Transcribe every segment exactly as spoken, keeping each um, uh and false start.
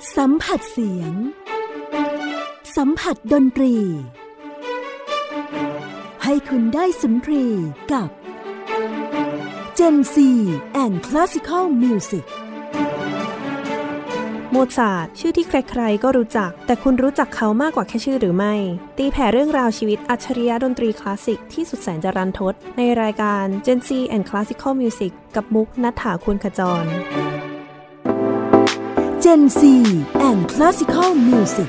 สัมผัสเสียงสัมผัสดนตรีให้คุณได้สุนทรีกับ Gen ซี and Classical Music โมซาร์ทชื่อที่ใครๆก็รู้จักแต่คุณรู้จักเขามากกว่าแค่ชื่อหรือไม่ตีแผ่เรื่องราวชีวิตอัจฉริยะดนตรีคลาสสิกที่สุดแสนจะรันทดในรายการ Gen ซี and Classical Music กับมุกณัฐฐา ควรขจร Gen ซี and Classical Music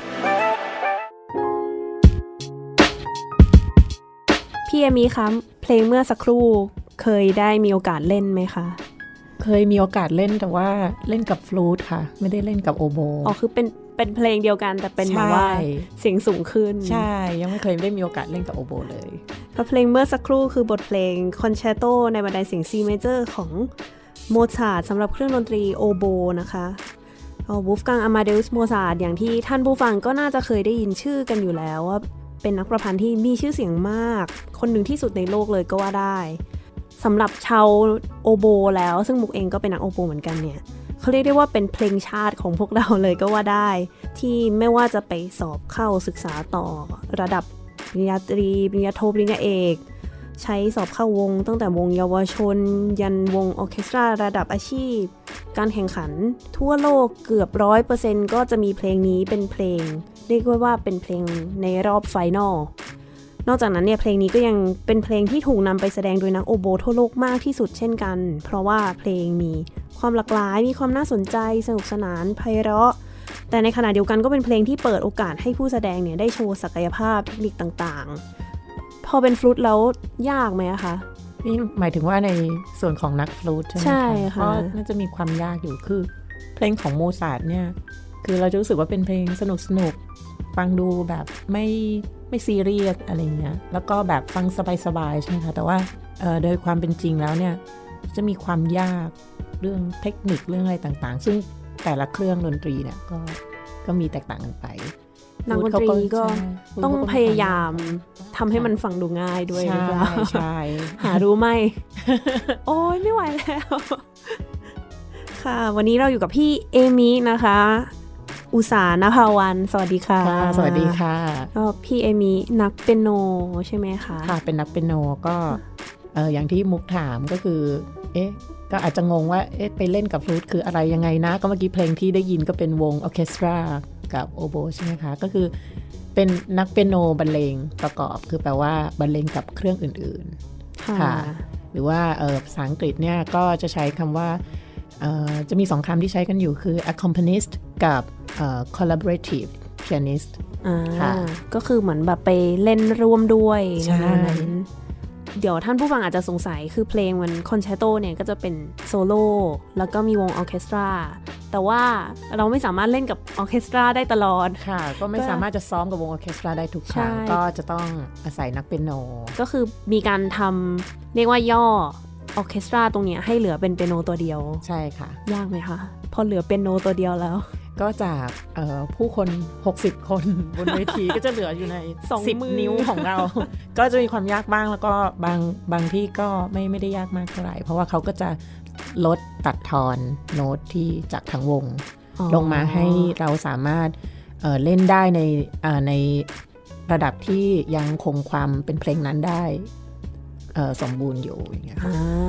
พี่เอมี่คะเพลงเมื่อสักครู่เคยได้มีโอกาสเล่นไหมคะเคยมีโอกาสเล่นแต่ว่าเล่นกับฟลูตค่ะไม่ได้เล่นกับโอโบอ๋อคือเป็นเป็นเพลงเดียวกันแต่เป็นแบบว่าเสียงสูงขึ้นใช่ยังไม่เคยได้มีโอกาสเล่นกับโอโบเลยเพลงเมื่อสักครู่คือบทเพลงคอนแชร์โตในบันไดเสียง C major ของโมซาร์ทสำหรับเครื่องดนตรีโอโบนะคะวูฟกัง อามาเดอุส โมซาร์ทอย่างที่ท่านผู้ฟังก็น่าจะเคยได้ยินชื่อกันอยู่แล้วว่าเป็นนักประพันธ์ที่มีชื่อเสียงมากคนหนึ่งที่สุดในโลกเลยก็ว่าได้สำหรับชาวโอโบแล้วซึ่งมุกเองก็เป็นนักโอโบเหมือนกันเนี่ยเขาเรียกได้ว่าเป็นเพลงชาติของพวกเราเลยก็ว่าได้ที่ไม่ว่าจะไปสอบเข้าศึกษาต่อระดับปริญญาตรีปริญญาโทปริญญาเอกใช้สอบเข้าวงตั้งแต่วงเยาวชนยันวงออร์เคสตราระดับอาชีพการแข่งขันทั่วโลกเกือบ ร้อยเปอร์เซ็นต์ ก็จะมีเพลงนี้เป็นเพลงเรียกว่าเป็นเพลงในรอบไฟนอลนอกจากนั้นเนี่ยเพลงนี้ก็ยังเป็นเพลงที่ถูกนำไปแสดงโดยนักโอโบทั่วโลกมากที่สุดเช่นกันเพราะว่าเพลงมีความหลากหลายมีความน่าสนใจสนุกสนานไพเราะแต่ในขณะเดียวกันก็เป็นเพลงที่เปิดโอกาสให้ผู้แสดงเนี่ยได้โชว์ศักยภาพเทคนิคต่างๆพอเป็นฟลูตแล้วยากไหมคะนี่หมายถึงว่าในส่วนของนักฟลูตใช่ไหมคะใช่ค่ะก็น่าจะมีความยากอยู่คือเพลงของโมซาร์ทเนี่ยคือเราจะรู้สึกว่าเป็นเพลงสนุกสนุกฟังดูแบบไม่ไม่ซีเรียสอะไรเงี้ยแล้วก็แบบฟังสบายๆใช่ไหมคะแต่ว่าโดยความเป็นจริงแล้วเนี่ยจะมีความยากเรื่องเทคนิคเรื่องอะไรต่างๆซึ่งแต่ละเครื่องดนตรีเนี่ยก็ก็มีแตกต่างกันไปนักดนตรีก็ต้องพยายามทำให้มันฟังดูง่ายด้วยหรือเปล่าใช่หารู้ไหม โอ้ยไม่ไหวแล้วค่ะวันนี้เราอยู่กับพี่เอมี่นะคะอุษา ณภาวันสวัสดีค่ะสวัสดีค่ะก็พี่เอมี่นักเปียโนใช่ไหมคะค่ะเป็นนักเปียโนก็เอออย่างที่มุกถามก็คือเอ๊ะก็อาจจะงงว่าเอ๊ะไปเล่นกับฟลูตคืออะไรยังไงนะก็เมื่อกี้เพลงที่ได้ยินก็เป็นวงออร์เคสตรากับโอโบใช่ไหมคะก็คือเป็นนักเปียโนบรรเลงประกอบคือแปลว่าบรรเลงกับเครื่องอื่นๆค่ะหรือว่าเออภาษาอังกฤษเนี่ยก็จะใช้คำว่าจะมีสองคำที่ใช้กันอยู่คือ accompanist กับ collaborative pianist ค่ะก็คือเหมือนแบบไปเล่นร่วมด้วยนะคะเดี๋ยวท่านผู้ฟังอาจจะสงสัยคือเพลงมันคอนแชร์โตเนี่ยก็จะเป็นโซโล่แล้วก็มีวงออร์เคสตราแต่ว่าเราไม่สามารถเล่นกับออร์เคสตราได้ตลอดค่ะก็ไม่สามารถจะซ้อมกับวงออร์เคสตราได้ทุกครั้งก็จะต้องอาศัยนักเปียโนก็คือมีการทำเรียกว่าย่อออร์เคสตราตรงนี้ให้เหลือเป็นเปียโนตัวเดียวใช่ค่ะยากไหมคะพอเหลือเปียโนตัวเดียวแล้วก็จากผู้คนหกสิบคนบนเวทีก็จะเหลืออยู่ในสิบนิ้วของเรา ก็จะมีความยากบ้างแล้วก็บางบางที่ก็ไม่ไม่ได้ยากมากเท่าไหร่เพราะว่าเขาก็จะลดตัดทอนโน้ตที่จากทั้งวงลงมาให้เราสามารถ เอ่อ เล่นได้ในในระดับที่ยังคงความเป็นเพลงนั้นได้สมบูรณ์อยู่อย่างเงี้ยค่ะ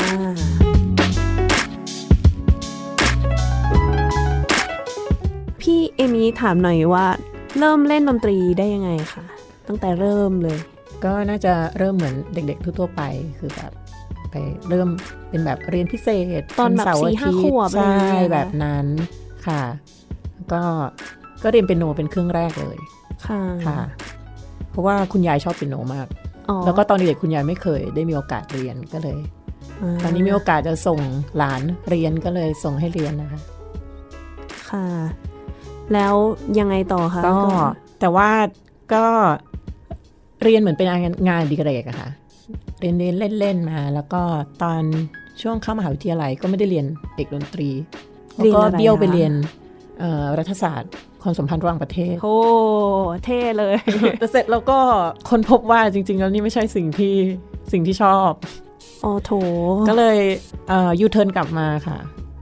พี่เอมี่ถามหน่อยว่าเริ่มเล่นดนตรีได้ยังไงคะตั้งแต่เริ่มเลยก็น่าจะเริ่มเหมือนเด็กๆทั่วๆไปคือแบบไปเริ่มเป็นแบบเรียนพิเศษตอนแบบสี่ห้าขวบใช่แบบนั้นค่ะก็ก็เรียนเปียโนเป็นเครื่องแรกเลยค่ะค่ะเพราะว่าคุณยายชอบเปียโนมากแล้วก็ตอนเด็กคุณยายไม่เคยได้มีโอกาสเรียนก็เลยตอนนี้มีโอกาสจะส่งหลานเรียนก็เลยส่งให้เรียนนะคะค่ะแล้วยังไงต่อคะก็แต่ว่าก็เรียนเหมือนเป็นงานอดิเรกอะค่ะเรียนเรียนเล่นๆมาแล้วก็ตอนช่วงเข้ามหาวิทยาลัยก็ไม่ได้เรียนเอกดนตรีแล้วก็เบี้ยวไปเรียนรัฐศาสตร์ความสัมพันธ์ระหว่างประเทศโอ้เท่เลยแต่เสร็จแล้วก็ค้นพบว่าจริงๆแล้วนี่ไม่ใช่สิ่งที่สิ่งที่ชอบอ๋อโถก็เลยยูเทิร์นกลับมาค่ะ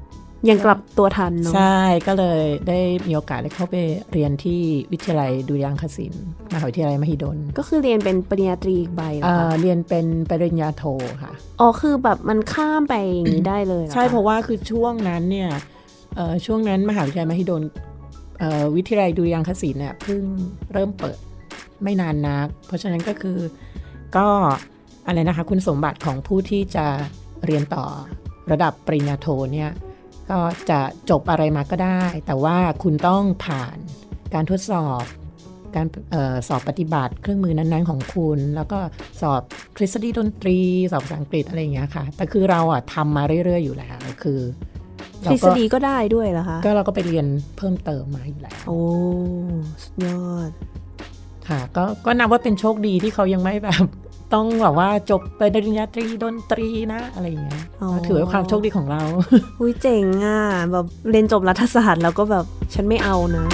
ยังกลับตัวทันเนาะใช่ก็เลยได้มีโอกาสได้เข้าไปเรียนที่วิทยาลัยดุริยางคศิลป์มหาวิทยาลัยมหิดลก็คือเรียนเป็นปริญญาตรีอีกใบเหรอคะเรียนเป็นปริญญาโทค่ะอ๋อคือแบบมันข้ามไปอย่างนี้ได้เลยเหรอใช่เพราะว่าคือช่วงนั้นเนี่ยช่วงนั้นมหาวิทยาลัยมหิดลวิทยาลัยดุริยางคศิลป์เนี่ยเพิ่งเริ่มเปิดไม่นานนักเพราะฉะนั้นก็คือก็อะไรนะคะคุณสมบัติของผู้ที่จะเรียนต่อระดับปริญญาโทเนี่ยก็จะจบอะไรมาก็ได้แต่ว่าคุณต้องผ่านการทดสอบการเอ่อสอบปฏิบัติเครื่องมือนั้นๆของคุณแล้วก็สอบทฤษฎีดนตรีสอบภาษาอังกฤษอะไรอย่างเงี้ยค่ะแต่คือเราอ่ะทำมาเรื่อยๆอยู่แล้วคือทฤษฎีก็ได้ด้วยเหรอคะก็เราก็ไปเรียนเพิ่มเติมมาอยู่แล้วโอ้สุดยอดค่ะก็ก็นับว่าเป็นโชคดีที่เขายังไม่แบบต้องแบบว่าจบไปปริญญาตรีดนตรีนะอะไรอย่างเงี้ยถือว่าความโชคดีของเราอุ้ยเจ๋งอ่ะแบบเรียนจบรัฐศาสตร์แล้วก็แบบฉันไม่เอานะ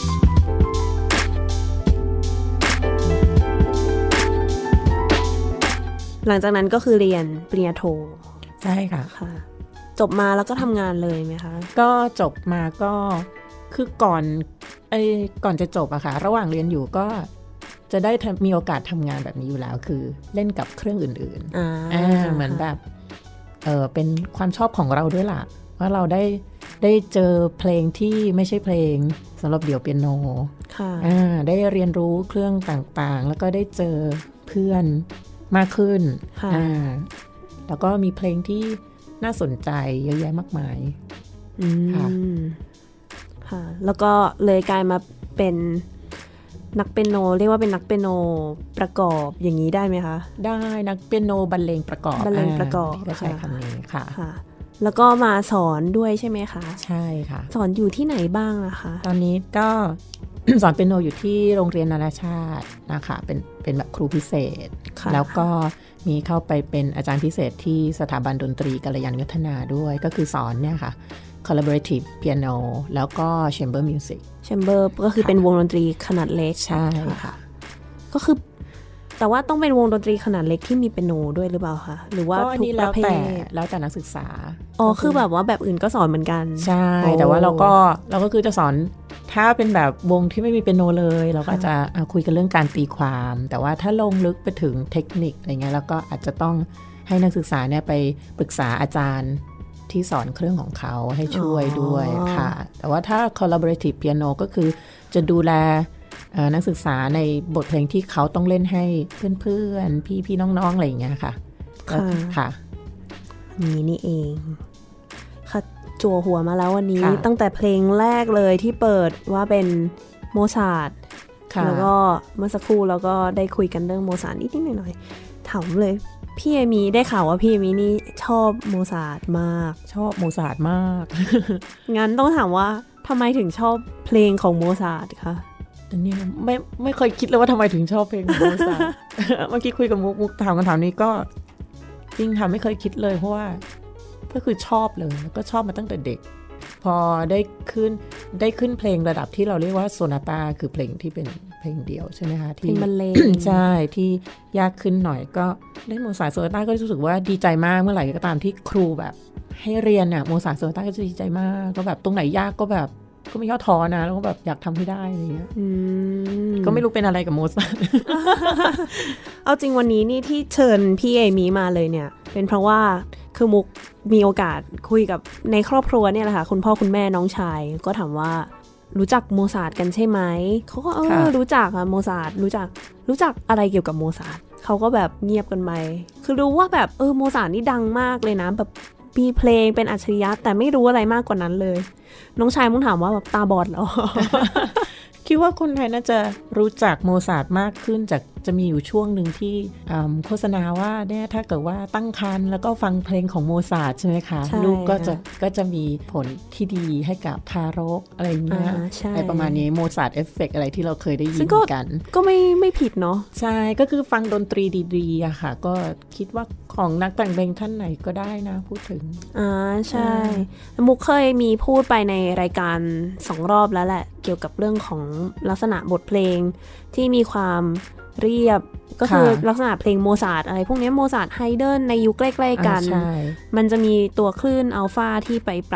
หลังจากนั้นก็คือเรียนปริญญาโทใช่ค่ะค่ะจบมาแล้วก็ทำงานเลยไหมคะก็จบมาก็คือก่อนไอ้ก่อนจะจบอะค่ะระหว่างเรียนอยู่ก็จะได้มีโอกาสทำงานแบบนี้อยู่แล้วคือเล่นกับเครื่องอื่นๆอ่าเหมือนแบบเออเป็นความชอบของเราด้วยล่ะว่าเราได้ได้เจอเพลงที่ไม่ใช่เพลงสำหรับเดี่ยวเปียโนค่ะอ่าได้เรียนรู้เครื่องต่างๆแล้วก็ได้เจอเพื่อนมากขึ้นอ่าแล้วก็มีเพลงที่น่าสนใจเยอะแยะมากมายค่ะค่ะแล้วก็เลยกลายมาเป็นนักเปียโนเรียกว่าเป็นนักเปียโนประกอบอย่างนี้ได้ไหมคะได้นักเปียโนบรรเลงประกอบบรรเลงประกอบก็ใช้คำนี้ค่ะค่ะแล้วก็มาสอนด้วยใช่ไหมคะใช่ค่ะสอนอยู่ที่ไหนบ้างนะคะตอนนี้ก็ สอนเปียโนอยู่ที่โรงเรียนนานาชาตินะคะเป็นเป็นแบบครูพิเศษแล้วก็มีเข้าไปเป็นอาจารย์พิเศษที่สถาบันดนตรีกัลยาณวัฒนาด้วยก็คือสอนเนี่ยค่ะ collaborative piano แล้วก็ chamber music chamber ก็คือเป็นวงดนตรีขนาดเล็กใช่ค่ะก็คือแต่ว่าต้องเป็นวงดนตรีขนาดเล็กที่มีเปียโนด้วยหรือเปล่าคะหรือว่าทุกประเภทแล้วแต่นักศึกษาอ๋อคือแบบว่าแบบอื่นก็สอนเหมือนกันใช่แต่ว่าเราก็เราก็คือจะสอนถ้าเป็นแบบวงที่ไม่มีเปียโนเลยเราก็จะคุยกันเรื่องการตีความแต่ว่าถ้าลงลึกไปถึงเทคนิคอะไรเงี้ยแล้วก็อาจจะต้องให้นักศึกษาเนี่ยไปปรึกษาอาจารย์ที่สอนเครื่องของเขาให้ช่วยด้วยค่ะแต่ว่าถ้า collaborative piano ก็คือจะดูแลนักศึกษาในบทเพลงที่เขาต้องเล่นให้เพื่อนๆพี่ๆน้องๆอะไรอย่างเงี้ยค่ะค่ะนี่นี่เองค่ะจั่วหัวมาแล้ววันนี้ตั้งแต่เพลงแรกเลยที่เปิดว่าเป็นโมซาร์ทแล้วก็เมื่อสักครู่เราก็ได้คุยกันเรื่องโมซาร์ทนิดๆหน่อยๆถามเลยพี่เอมี่ได้ข่าวว่าพี่เอมี่นี่ชอบโมซาร์ทมากชอบโมซาร์ทมากงั้นต้องถามว่าทำไมถึงชอบเพลงของโมซาร์ทคะแต่เนี่ยไม่ไม่เคยคิดเลยว่าทำไมถึงชอบเพลงของโมซาร์ท เมื่อกี้คุยกับมุกมุกถามคำถามนี้ก็จริงค่ะไม่เคยคิดเลยเพราะว่าก็คือชอบเลยแล้วก็ชอบมาตั้งแต่เด็กพอได้ขึ้นได้ขึ้นเพลงระดับที่เราเรียกว่าโซนาต้าคือเพลงที่เป็นเพลงเดียวใช่ไหมคะที่บรรเลงใช่ที่ยากขึ้นหน่อยก็ได้โมซาร์ทโซนาต้าก็รู้สึกว่าดีใจมากเมื่อไหร่ก็ตามที่ครูแบบให้เรียนเนี่ยโมซาร์ทโซนาต้าก็จะดีใจมากก็แบบตรงไหนยากก็แบบก็ไม่ย่อท้อนะแล้วก็แบบอยากทำให้ได้อะไรเงี้ยก็ไม่รู้เป็นอะไรกับโมซาร์ทเอาจริงวันนี้นี่ที่เชิญพี่เอมี่มาเลยเนี่ยเป็นเพราะว่าคือมุกมีโอกาสคุยกับในครอบครัวเนี่ยแหละค่ะคุณพ่อคุณแม่น้องชายก็ถามว่ารู้จักโมซาร์ทกันใช่ไหมเขาก็เออรู้จักอะโมซาร์ทรู้จักรู้จักอะไรเกี่ยวกับโมซาร์ทเขาก็แบบเงียบกันไปคือรู้ว่าแบบเออโมซาร์ทนี่ดังมากเลยนะแบบมีเพลงเป็นอัจฉริยะแต่ไม่รู้อะไรมากกว่านั้นเลยน้องชายมุกถามว่าแบบตาบอดเหรอคิดว่าคนไทยน่าจะรู้จักโมซาร์ทมากขึ้นจากจะมีอยู่ช่วงหนึ่งที่โฆษณาว่าเนี่ยถ้าเกิดว่าตั้งครรภ์แล้วก็ฟังเพลงของโมซาร์ทใช่ไหมคะลูกก็จะก็จะมีผลที่ดีให้กับทารกอะไรเงี้ยอะไรประมาณนี้โมซาร์ทเอฟเฟกต์อะไรที่เราเคยได้ยินกันก็ไม่ไม่ผิดเนาะใช่ก็คือฟังดนตรีดีๆอะค่ะก็คิดว่าของนักแต่งเพลงท่านไหนก็ได้นะพูดถึงอ่าใช่มุกเคยมีพูดไปในรายการสองรอบแล้วแหละเกี่ยวกับเรื่องของลักษณะบทเพลงที่มีความเรียบก็คือลักษณะเพลงโมซาร์ทอะไรพวกนี้โมซาร์ทไฮเดนในยุคใกล้ๆกันมันจะมีตัวคลื่นอัลฟาที่ไปปรับ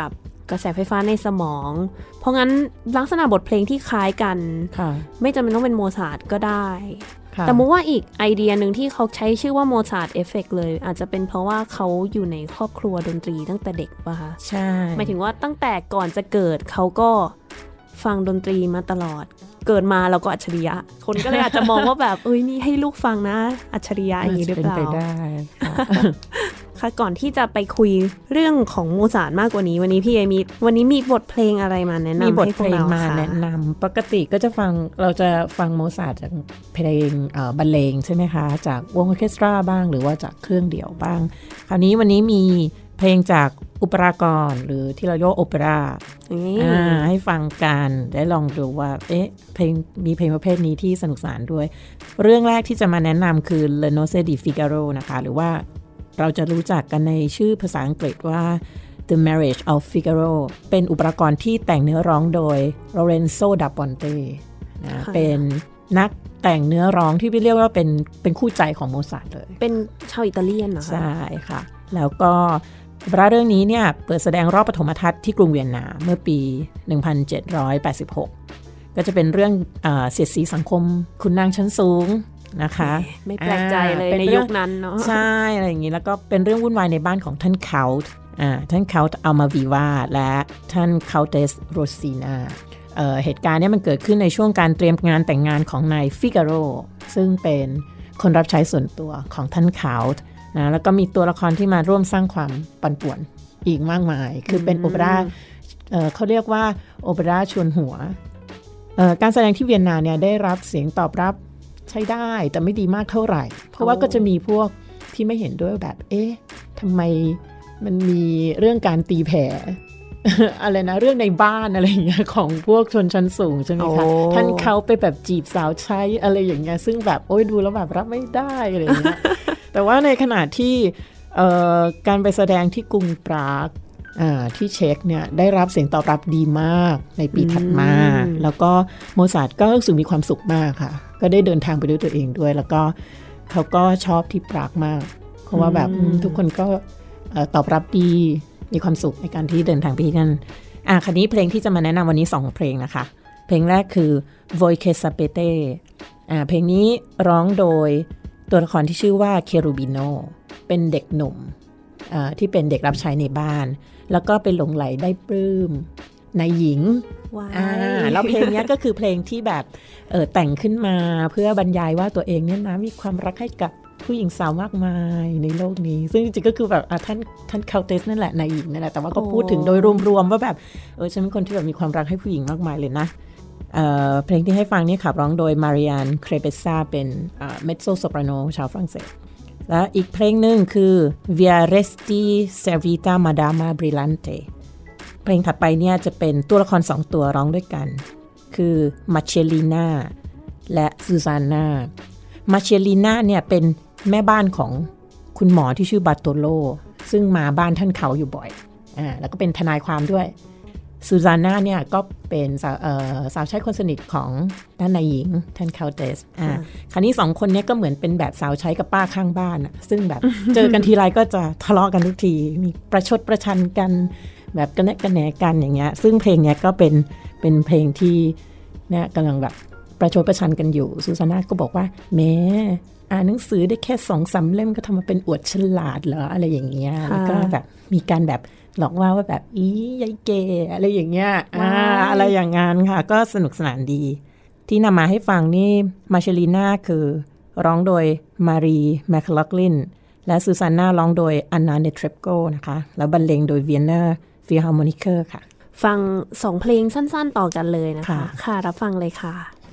กระแสไฟฟ้าในสมองเพราะงั้นลักษณะบทเพลงที่คล้ายกันไม่จำเป็นต้องเป็นโมซาร์ทก็ได้แต่มุกว่าอีกไอเดียหนึ่งที่เขาใช้ชื่อว่าโมซาร์ทเอฟเฟกต์เลยอาจจะเป็นเพราะว่าเขาอยู่ในครอบครัวดนตรีตั้งแต่เด็กป่ะคะใช่หมายถึงว่าตั้งแต่ก่อนจะเกิดเขาก็ฟังดนตรีมาตลอดเกิดมาแล้วก็อัจฉริยะคนก็เลยอาจจะมองว่าแบบเอ้ยนี่ให้ลูกฟังนะอัจฉริยะอย่างนี้หรือเปล่าเป็นไปได้ค่ะก่อนที่จะไปคุยเรื่องของโมซาร์ทมากกว่านี้วันนี้พี่เอมีวันนี้มีบทเพลงอะไรมาแนะนำให้พวกเราค่ะมีบทเพลงมาแนะนำปกติก็จะฟังเราจะฟังโมซาร์ทจากเพลงบรรเลงใช่ไหมคะจากวงออร์เคสตราบ้างหรือว่าจากเครื่องเดี่ยวบ้างคราวนี้วันนี้มีเพลงจากอุปรากรหรือที่เราเรียกโอเปร่าให้ฟังกันได้ลองดูว่าเอ๊ะเพลงมีเพลงประเภทนี้ที่สนุกสนานด้วยเรื่องแรกที่จะมาแนะนำคือ Le Nozze di Figaro นะคะหรือว่าเราจะรู้จักกันในชื่อภาษาอังกฤษว่า The Marriage of Figaro เป็นอุปกรณ์ที่แต่งเนื้อร้องโดย Lorenzo da Ponte นะเป็นนักแต่งเนื้อร้องที่เรียกว่าเป็นเป็นคู่ใจของโมซาร์ทเลยเป็นชาวอิตาเลียนนะคะใช่ค่ะแล้วก็อุปราเรื่องนี้เนี่ยเปิดแสดงรอบปฐมทัศน์ที่กรุงเวียนนาเมื่อปีหนึ่งพันเจ็ดร้อยแปดสิบหกก็จะเป็นเรื่องเสียดสีสังคมคุณนางชั้นสูงนะคะไม่แปลกใจเลยในยุคนั้นเนาะใช่อะไรอย่างนี้แล้วก็เป็นเรื่องวุ่นวายในบ้านของท่านเคาท์ท่านเคาท์อัลมาวีวาและท่านเคาเตสโรซีนาเ, เหตุการณ์นี้มันเกิดขึ้นในช่วงการเตรียมงานแต่งงานของนายฟิกาโรซึ่งเป็นคนรับใช้ส่วนตัวของท่านเคาท์นะแล้วก็มีตัวละครที่มาร่วมสร้างความปั่นป่วนอีกมากมายคือเป็นโอเปร่า เ, เขาเรียกว่าโอเปร่าชวนหัวการแสดงที่เวียนนาเนี่ยได้รับเสียงตอบรับใช้ได้แต่ไม่ดีมากเท่าไหร่เพราะว่าก็จะมีพวกที่ไม่เห็นด้วยแบบเอ๊ะทำไมมันมีเรื่องการตีแผ่ อะไรนะเรื่องในบ้านอะไรอย่างเงี้ยของพวกชนชั้นสูงใช่ไหมคะท่านเขาไปแบบจีบสาวใช้อะไรอย่างเงี้ยซึ่งแบบโอ้ยดูแล้วแบบรับไม่ได้อะไรอย่างเงี้ย แต่ว่าในขณะที่การไปแสดงที่กรุงปรากที่เช็กเนี่ยได้รับเสียงตอบรับดีมากในปีถัดมาแล้วก็โมซาร์ทก็รู้สึกมีความสุขมากค่ะก็ได้เดินทางไปด้วยตัวเองด้วยแล้วก็เขาก็ชอบที่ปรากมากเพราะว่าแบบทุกคนก็ตอบรับดีมีความสุขในการที่เดินทางไปที่นั่นอ่ะคราวนี้เพลงที่จะมาแนะนำวันนี้สองเพลงนะคะเพลงแรกคือ Voi che sapete อ่าเพลงนี้ร้องโดยตัวละครที่ชื่อว่าเครูบิโนเป็นเด็กหนุ่มที่เป็นเด็กรับใช้ในบ้านแล้วก็เป็นหลงไหลได้ปลื้มนายหญิงอ่าแล้วเพลงนี้ก็คือเพลงที่แบบเออแต่งขึ้นมาเพื่อบรรยายว่าตัวเองเนี่ยนะมีความรักให้กับผู้หญิงสาวมากมายในโลกนี้ซึ่งจริงๆก็คือแบบท่านท่านเคาเตสนั่นแหละนายหญิงนั่นแหละแต่ว่าก็พูดถึงโดยรวมๆว่าแบบเออฉันเป็นคนที่แบบมีความรักให้ผู้หญิงมากมายเลยนะเอ่อเพลงที่ให้ฟังนี่ขับร้องโดยมาริอันเครเบซ่าเป็นเมซโซโซปราโนชาวฝรั่งเศสและอีกเพลงหนึ่งคือ Via Resti Servita Madama Brillante เพลงถัดไปเนี่ยจะเป็นตัวละครสองตัวร้องด้วยกันคือมาเชลีนาและซูซาน่ามาเชลีนาเนี่ยเป็นแม่บ้านของคุณหมอที่ชื่อบาโตโลซึ่งมาบ้านท่านเขาอยู่บ่อยอ่าแล้วก็เป็นทนายความด้วยซูซาน่าเนี่ยก็เป็นสาวเอ่อสาวใช้คนสนิทของด้านนายหญิงท่านเคาเตสอ่าคราวนี้สองคนนี้ก็เหมือนเป็นแบบสาวใช้กับป้าข้างบ้านอ่ะซึ่งแบบเจอกันทีไรก็จะทะเลาะกันทุกทีมีประชดประชันกันแบบกระแนะกระแหนกันอย่างเงี้ยซึ่งเพลงเนี้ยก็เป็นเป็นเพลงที่เนี่ยกำลังแบบประชดประชันกันอยู่ซูซาน่าก็บอกว่าแม้อ่านหนังสือได้แค่สองสามเล่มก็ทำมาเป็นอวดฉลาดเหรออะไรอย่างเงี้ยแล้วก็แบบมีการแบบหลอกว่าว่าแบบอียายเกอะไรอย่างเงี้ยอ่าอะไรอย่างงั้นค่ะก็สนุกสนานดีที่นำมาให้ฟังนี่มาเชลีนาคือร้องโดยมารีแมคลอคลินและซูซาน่าร้องโดยอันนาเนเทรปโกนะคะแล้วบรรเลงโดยเวียนเนอร์ฟิลฮาร์โมนิเคอร์ค่ะฟังสองเพลงสั้นๆต่อกันเลยนะคะค่ะรับฟังเลยค่ะ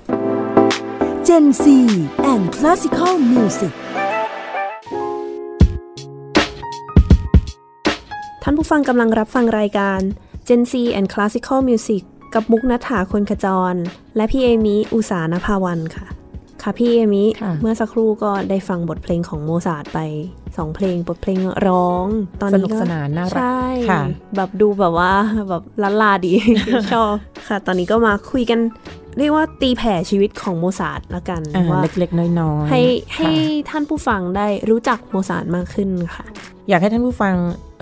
Gen Z and Classical Music ท่านผู้ฟังกำลังรับฟังรายการ Gen Z and Classical Music กับมุกณัฐฐาคนขจรและพี่เอมิอุสานภาวันค่ะค่ะพี่เอมิเมื่อสักครู่ก็ได้ฟังบทเพลงของโมซาร์ทไปสองเพลงบทเพลงร้องตอนนี้ก็สนุกสนานน่ารักใช่แบบดูแบบว่าแบบล้านลาดี ชอบค่ะตอนนี้ก็มาคุยกันเรียกว่าตีแผ่ชีวิตของโมซาร์ทละกันว่าเล็กๆน้อยๆให้ให้ท่านผู้ฟังได้รู้จักโมซาร์ทมากขึ้นค่ะอยากให้ท่านผู้ฟัง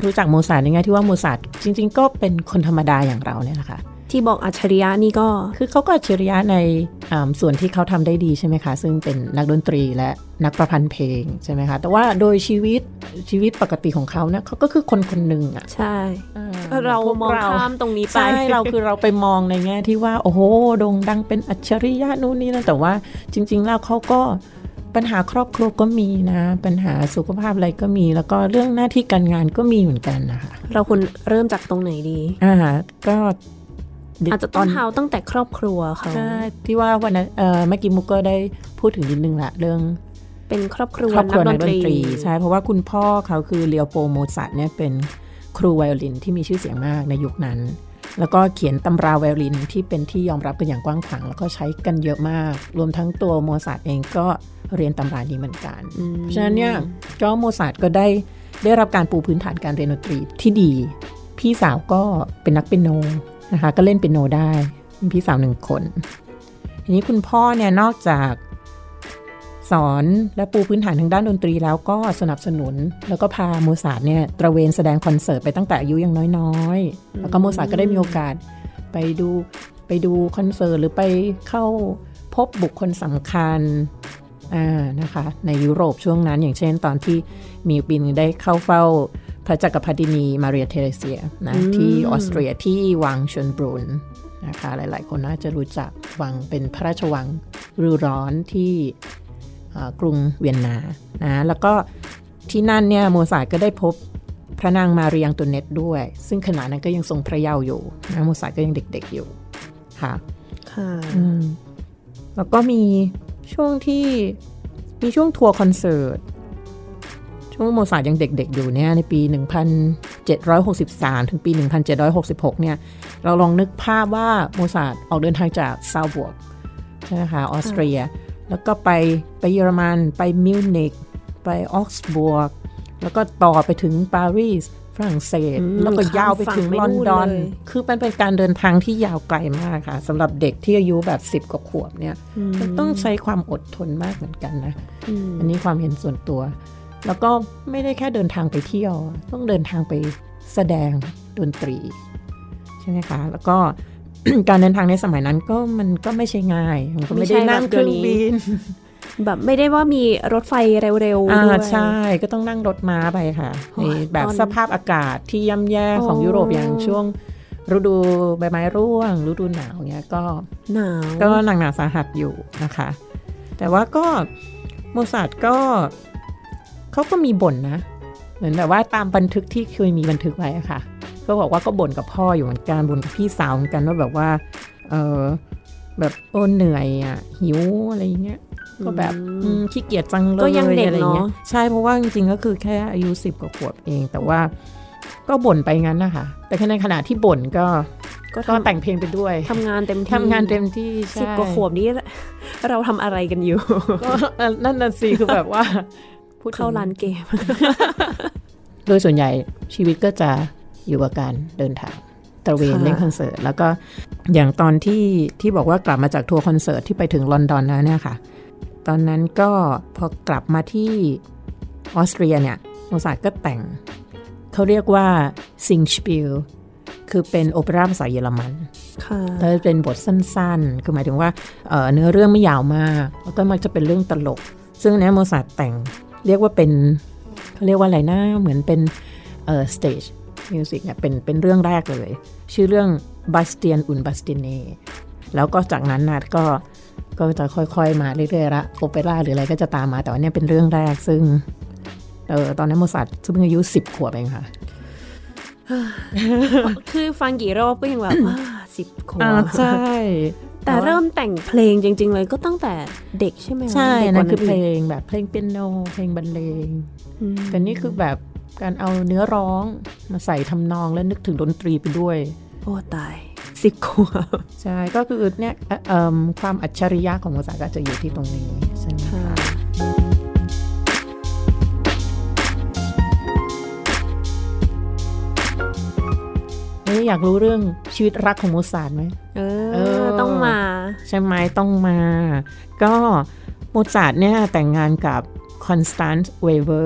รู้จักโมซาร์ทในแง่ที่ว่าโมซาร์ทจริงๆก็เป็นคนธรรมดาอย่างเราเนี่ยแหละค่ะที่บอกอัจฉริยะนี่ก็คือเขาก็อัจฉริยะในส่วนที่เขาทำได้ดีใช่ไหมคะซึ่งเป็นนักดนตรีและนักประพันธ์เพลงใช่ไหมคะแต่ว่าโดยชีวิตชีวิตปกติของเขาเนี่ยเขาก็คือคนคนหนึ่งอ่ะใช่เรามองข้ามตรงนี้ไปใช่เราคือเราไปมองในแง่ที่ว่าโอ้โหโด่งดังเป็นอัจฉริยะนู่นนี่นั่นแต่ว่าจริงๆแล้วเขาก็ปัญหาครอบครัวก็มีนะปัญหาสุขภาพอะไรก็มีแล้วก็เรื่องหน้าที่การงานก็มีเหมือนกันนะคะเราควรเริ่มจากตรงไหนดีอ่าก็อาจจะต้องเท้าตั้งแต่ครอบครัวเขาใช่ที่ว่าวันนั้นเอ่อเมื่อกี้มุกก็ได้พูดถึงนิดนึงละเรื่องเป็นครอบครัวนักดนตรีใช่เพราะว่าคุณพ่อเขาคือเลโอโปลด์ โมซาร์ทเนี่ยเป็นครูไวโอลินที่มีชื่อเสียงมากในยุคนั้นแล้วก็เขียนตำราไวโอลินที่เป็นที่ยอมรับกันอย่างกว้างขวางแล้วก็ใช้กันเยอะมากรวมทั้งตัวโมซาร์ทเองก็เรียนตำรานี้เหมือนกันเพราะฉะนั้นเนี่ยก็โมซาร์ทก็ได้ได้รับการปูพื้นฐานการเรียนดนตรีที่ดีพี่สาวก็เป็นนักเปียโนนะคะก็เล่นเปียโนได้มีพี่สาวหนึ่งคนทีนี้คุณพ่อเนี่ยนอกจากสอนและปูพื้นฐานทางด้านดนตรีแล้วก็สนับสนุนแล้วก็พาโมซาร์ทเนี่ยตระเวนแสดงคอนเสิร์ตไปตั้งแต่อายุยังน้อยๆแล้วก็โมซาร์ทก็ได้มีโอกาสไปดูไปดูคอนเสิร์ตหรือไปเข้าพบบุคคลสำคัญอ่านะคะในยุโรปช่วงนั้นอย่างเช่นตอนที่มีปีนึงได้เข้าเฝ้าพระจักรพรรดินีมาเรียเทเรเซียนะที่ออสเตรียที่วังเชนบรูนนะคะหลายๆคนน่าจะรู้จักวังเป็นพระราชวังฤดูร้อนที่กรุงเวียนนานะแล้วก็ที่นั่นเนี่ยโมซาร์ทก็ได้พบพระนางมาเรียงตัวเน็ตด้วยซึ่งขณะนั้นก็ยังทรงพระเยาว์อยู่นะโมซาร์ทก็ยังเด็กๆอยู่ค่ะค่ะแล้วก็มีช่วงที่มีช่วงทัวร์คอนเสิร์ตช่วงโมซาร์ทยังเด็กๆอยู่เนี่ยในปีหนึ่งพันเจ็ดร้อยหกสิบสามถึงปีหนึ่งพันเจ็ดร้อยหกสิบหกเนี่ยเราลองนึกภาพว่าโมซาร์ทออกเดินทางจากซาลบวร์กใช่ไหมคะออสเตรียแล้วก็ไปไปเยอรมันไปมิวนิกไปออกซบวร์กแล้วก็ต่อไปถึงปารีสฝรั่งเศสแล้วก็ยาวไปถึงลอนดอนคือเป็นเป็นการเดินทางที่ยาวไกลมากค่ะสำหรับเด็กที่อายุแบบสิบกว่าขวบเนี่ยมันต้องใช้ความอดทนมากเหมือนกันนะ อ, อันนี้ความเห็นส่วนตัวแล้วก็ไม่ได้แค่เดินทางไปเที่ยวต้องเดินทางไปแสดงดนตรีใช่ไหมคะแล้วก็ การเดินทางในสมัยนั้นก็มันก็ไม่ใช่ง่ายมันก็ไม่ได้นั่งเครื่องบินแบบไม่ได้ว่ามีรถไฟเร็วๆด้วยใช่ก็ต้องนั่งรถม้าไปค่ะในแบบสภาพอากาศที่ย่ำแย่ของยุโรปอย่างช่วงฤดูใบไม้ร่วงฤดูหนาวเงี้ยก็หนาวก็หนักหนาสาหัสอยู่นะคะแต่ว่าก็โมซาร์ทก็เขาก็มีบ่นนะเหมือนแบบว่าตามบันทึกที่เคยมีบันทึกไว้อะค่ะก็บอกว่าก็บ่นกับพ่ออยู่เหมือนกันบ่นกับพี่สาวเหมือนกันว่าแบบว่าเออแบบโอ้เหนื่อยอ่ะหิวอะไรเงี้ยก็แบบขี้เกียจจังเลยก็ยังเด็กเนาะใช่เพราะว่าจริงๆก็คือแค่อายุสิบกว่าขวบเองแต่ว่าก็บ่นไปงั้นนะคะแต่ในขณะที่บ่นก็ก็แต่งเพลงไปด้วยทำงานเต็มที่ทำงานเต็มที่สิบกว่าขวบนี้เราทำอะไรกันอยู่ก็นั่นน่ะสิคือแบบว่าเข้าร้านเกมโดยส่วนใหญ่ชีวิตก็จะอยู่กับการเดินทางตระเวนเล่นคอนเสิร์ตแล้วก็อย่างตอนที่ที่บอกว่ากลับมาจากทัวร์คอนเสิร์ตที่ไปถึงลอนดอนแล้วเนี่ยค่ะตอนนั้นก็พอกลับมาที่ออสเตรียเนี่ยโมซาร์ทก็แต่งเขาเรียกว่าซิงสปิลคือเป็นโอเปร่าภาษาเยอรมันแล้วเป็นบทสั้นๆคือหมายถึงว่า เอ่อ เนื้อเรื่องไม่ยาวมากแล้วก็มักจะเป็นเรื่องตลกซึ่งเนี่ยโมซาร์ทแต่งเรียกว่าเป็นเขาเรียกว่าอะไรนะเหมือนเป็นเอ่อ stage music เนี่ยเป็นเป็นเรื่องแรกเลยชื่อเรื่อง Bastien und Bastienne แล้วก็จากนั้นนะก็ก็จะค่อยๆมาเรื่อยๆละโอเปร่าหรืออะไรก็จะตามมาแต่ว่าเนี่ยเป็นเรื่องแรกซึ่งเออตอนนั้นโมซาร์ทเพิ่งอายุสิบขวบเองค่ะคือฟังกี่รอบก็ยังแบบสิบขวบใช่แต่เริ่มแต่งเพลงจริงๆเลยก็ตั้งแต่เด็กใช่ไหมใช่นั่นคือเพลงแบบเพลงเปียโนเพลงบรรเลงแต่นี่คือแบบการเอาเนื้อร้องมาใส่ทำนองแล้วนึกถึงดนตรีไปด้วยโอ้ตายสิบขวบใช่ก็คือเนี่ยความอัจฉริยะของโมซาร์ทก็จะอยู่ที่ตรงนี้ใช่ไหมคะอยากรู้เรื่องชีวิตรักของโมซาร์ทไหมเออเออต้องมาใช่ไหมต้องมาก็โมซาร์ทเนี่ยแต่งงานกับคอนสแตนซ์เวเวอร์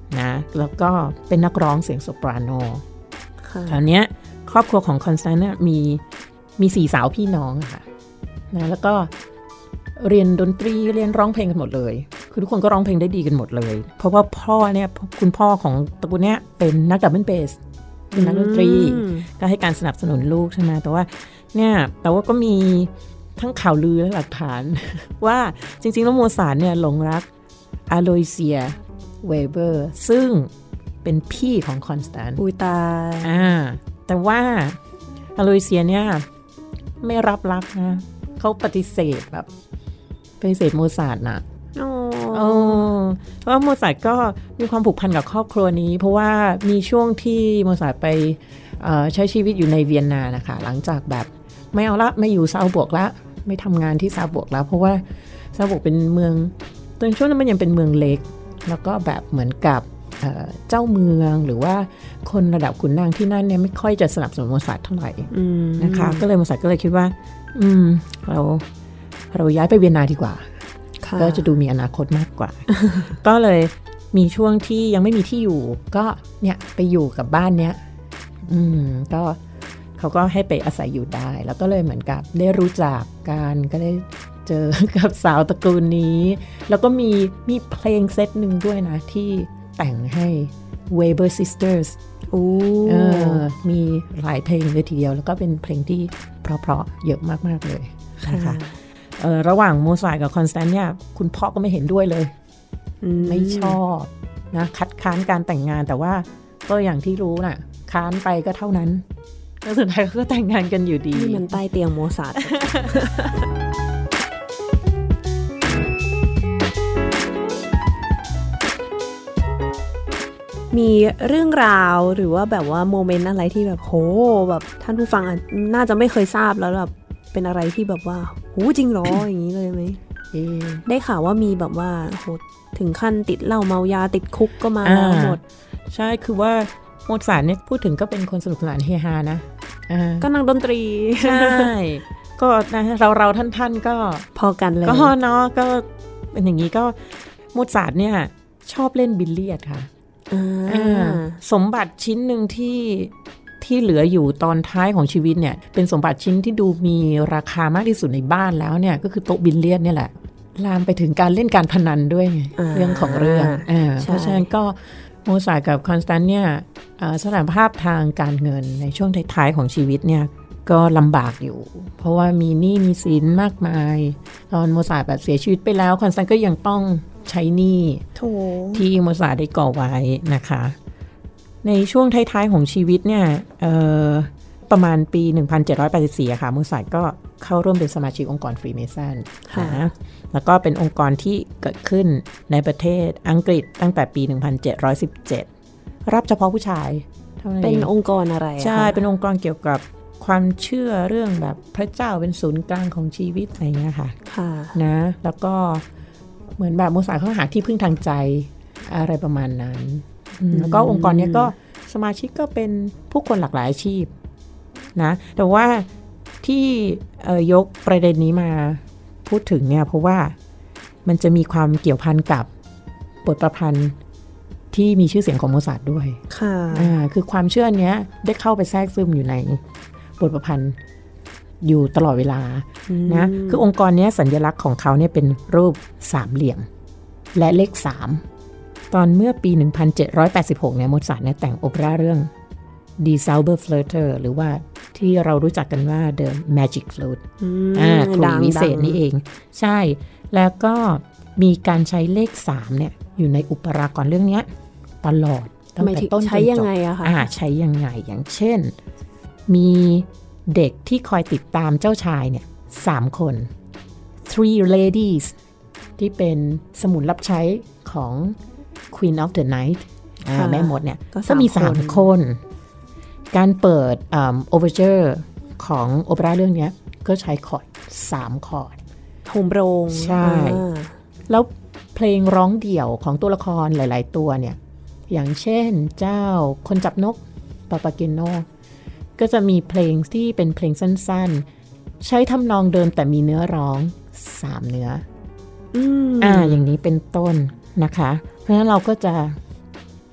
นะแล้วก็เป็นนักร้องเสียงโซปราโนคราวนี้ครอบครัวของคอนสแตนซ์เนี่ยมีมีสี่สาวพี่น้องค่ะนะแล้วก็เรียนดนตรีเรียนร้องเพลงกันหมดเลยคือทุกคนก็ร้องเพลงได้ดีกันหมดเลยเพราะว่าพ่อเนี่ยคุณพ่อของตระกูลเนี้ยเป็นนักดับเบิลเบสเป็นนักดนตรีก็ให้การสนับสนุนลูกใช่ไหมแต่ว่าเนี่ยแต่ว่าก็มีทั้งข่าวลือและหลักฐานว่าจริงๆแล้วโมซาร์ทเนี่ยหลงรักอโลยเซียเวเบอร์ซึ่งเป็นพี่ของคอนสแตนซ์อุยตายอ่าแต่ว่าอโลยเซียเนี่ยไม่รับรักนะเขาปฏิเสธแบบปฏิเสธโมซาร์ทนะโอ้เพราะว่าโมซาร์ทก็มีความผูกพันกับครอบครัวนี้เพราะว่ามีช่วงที่โมซาร์ทไปใช้ชีวิตอยู่ในเวียนนานะคะหลังจากแบบไม่เอาละไม่อยู่ซาบวกละไม่ทำงานที่ซาบวกแล้วเพราะว่าซาบวกเป็นเมืองตอนช่วงนั้นมันยังเป็นเมืองเล็กแล้วก็แบบเหมือนกับเจ้าเมืองหรือว่าคนระดับขุนนางที่นั่นเนี่ยไม่ค่อยจะสนับสนุนโมซาร์ทเท่าไหร่นะคะก็เลยโมซาร์ทก็เลยคิดว่าอืมเราเราย้ายไปเวียนนาดีกว่าก็จะดูมีอนาคตมากกว่า ก็เลยมีช่วงที่ยังไม่มีที่อยู่ก็เนี่ยไปอยู่กับบ้านเนี้ยอืมก็เขาก็ให้ไปอาศัยอยู่ได้แล้วก็เลยเหมือนกับได้รู้จักกันก็ได้เจอกับสาวตระกูลนี้แล้วก็มีมีเพลงเซตหนึ่งด้วยนะที่แต่งให้ Weber Sisters โอ้เออมีหลายเพลงเลยทีเดียวแล้วก็เป็นเพลงที่เพราะๆเยอะมากๆเลยนะคะเออระหว่างโมซาร์ทกับคอนสแตนซ์เนี่ยคุณพ่อก็ไม่เห็นด้วยเลยไม่ชอบนะคัดค้านการแต่งงานแต่ว่าก็อย่างที่รู้น่ะค้านไปก็เท่านั้นแล้วสุดท้ายก็แต่งงานกันอยู่ดีนี่มันใต้เตียงโมซาร์ท มีเรื่องราวหรือว่าแบบว่าโมเมนต์อะไรที่แบบโหแบบท่านผู้ฟังน่าจะไม่เคยทราบแล้วแบบเป็นอะไรที่แบบว่าโหจริงหรอ อย่างนี้เลยไหมได้ข่าวว่ามีแบบว่าโหถึงขั้นติดเหล้าเมายาติดคุกก็มาแล้วหมดใช่คือว่าโมซาร์ทเนี่ยพูดถึงก็เป็นคนสนุกสนานเฮฮานะก็นักดนตรีใช่ก็นะเราเราท่านท่านก็พอกันเลยก็เนาะก็เป็นอย่างนี้ก็โมซาร์ทเนี่ยชอบเล่นบิลเลียดค่ะสมบัติชิ้นหนึ่งที่ที่เหลืออยู่ตอนท้ายของชีวิตเนี่ยเป็นสมบัติชิ้นที่ดูมีราคามากที่สุดในบ้านแล้วเนี่ยก็คือโต๊ะบิลเลียดเนี่ยแหละลามไปถึงการเล่นการพนันด้วยเรื่องของเรื่องเพราะฉะนั้นก็โมซาร์ทกับคอนสแตนซ์เนี่ยสถานภาพทางการเงินในช่วงท้ายๆของชีวิตเนี่ยก็ลำบากอยู่เพราะว่ามีหนี้มีสินมากมายตอนโมซาร์ทแบบเสียชีวิตไปแล้วคอนสแตนซ์ก็ยังต้องใช้หนี้ที่โมซาร์ทได้ก่อไว้นะคะในช่วงท้ายๆของชีวิตเนี่ยประมาณปีหนึ่งพันเจ็ดร้อยแปดสิบสี่อะค่ะโมซาร์ทก็เข้าร่วมเป็นสมาชิกองค์กรฟรีเมสันนะแล้วก็เป็นองค์กรที่เกิดขึ้นในประเทศอังกฤษตั้งแต่ปีหนึ่งพันเจ็ดร้อยสิบเจ็ดรับเฉพาะผู้ชายเป็นองค์กรอะไรใช่เป็นองค์กรเกี่ยวกับความเชื่อเรื่องแบบพระเจ้าเป็นศูนย์กลางของชีวิตอะไรเงี้ยค่ะนะแล้วก็เหมือนแบบโมซาร์ทเขาหาที่พึ่งทางใจอะไรประมาณนั้นแล้วก็องค์กรนี้ก็สมาชิกก็เป็นผู้คนหลากหลายอาชีพนะแต่ว่าที่ยกประเด็นนี้มาพูดถึงเนี่ยเพราะว่ามันจะมีความเกี่ยวพันกับบทประพันธ์ที่มีชื่อเสียงของโมซาร์ทด้วยค่ะอ่าคือความเชื่อเนี้ยได้เข้าไปแทรกซึมอยู่ในบทประพันธ์อยู่ตลอดเวลานะคือองค์กรนี้สัญลักษณ์ของเขาเนี่ยเป็นรูปสามเหลี่ยมและเลขสามตอนเมื่อปีหนึ่งพันเจ็ดร้อยแปดสิบหกเนี่ยโมซาร์ทเนี่ยแต่งโอเปร่าเรื่อง Die Zauberflöte หรือว่าที่เรารู้จักกันว่า The Magic Flute อ่าคลุยวิเศษนี่เองใช่แล้วก็มีการใช้เลขสามเนี่ยอยู่ในอุปรากรเรื่องนี้ตลอดตั้งแต่ต้นจนจบใช้ยังไงอะคะอ่าใช้ยังไงอย่างเช่นมีเด็กที่คอยติดตามเจ้าชายเนี่ยสามคน three ladies ที่เป็นสมุนรับใช้ของ Queen of the Night แม่มดเนี่ยก็มีสามคนการเปิด overture ของโอเปร่าเรื่องนี้ก็ใช้คอร์ดสามคอร์ดโฮมโรงใช่แล้วเพลงร้องเดี่ยวของตัวละครหลายๆตัวเนี่ยอย่างเช่นเจ้าคนจับนกปาปาเกโนก็จะมีเพลงที่เป็นเพลงสั้นๆใช้ทำนองเดิมแต่มีเนื้อร้องสามเนื้ออืมอ่าอย่างนี้เป็นต้นนะคะเพราะฉะนั้นเราก็จะ